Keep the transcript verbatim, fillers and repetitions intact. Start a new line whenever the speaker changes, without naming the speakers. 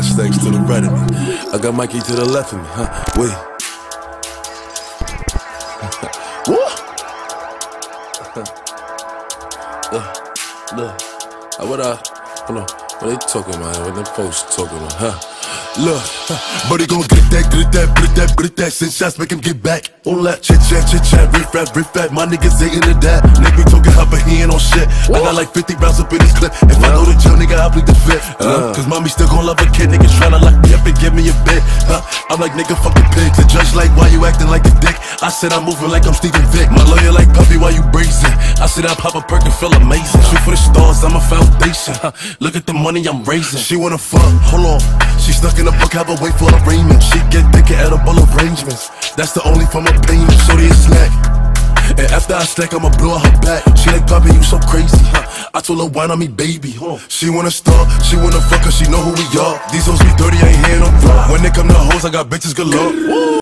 got stacks to the right of me. I got Mikey to the left of me, huh? Wait. What? Look, look. What I, hold on. What they talking about? What them folks talking about, huh? Look, buddy gon' get that, get that, get that, get that. Send shots, make him get back. All that chit chat, chit chat, riff rap, riff rap. My niggas ain't into that. Nigga be talking hot, but he ain't on shit. I got like fifty rounds up in this clip. If I know the jail, nigga, I'll bleed the fit. Uh, Cause mommy still gon' love a kid. Niggas tryna lock me up and give me a bit. Huh? I'm like, nigga, fuck the pigs. The judge like, why you acting like a dick? I said I'm moving like I'm Steven Vick. My lawyer like, puppy, why you bracing? I said I pop a perk and feel amazing. Shoot for the stars, I'm a foundation. Huh? Look at the money I'm raising. She wanna fuck, hold on. She stuck in a book, have a wait for arraignment. She get thick at edible arrangements. That's the only form of payment. Shorty a snack. And after I stack, I'ma blow out her back. She like, Poppy, you so crazy, huh? I told her, wine on me, baby, huh? She wanna start, she wanna fuck, cause she know who we are. These hoes be dirty, I ain't hearing no fraud. When they come to hoes, I got bitches galore.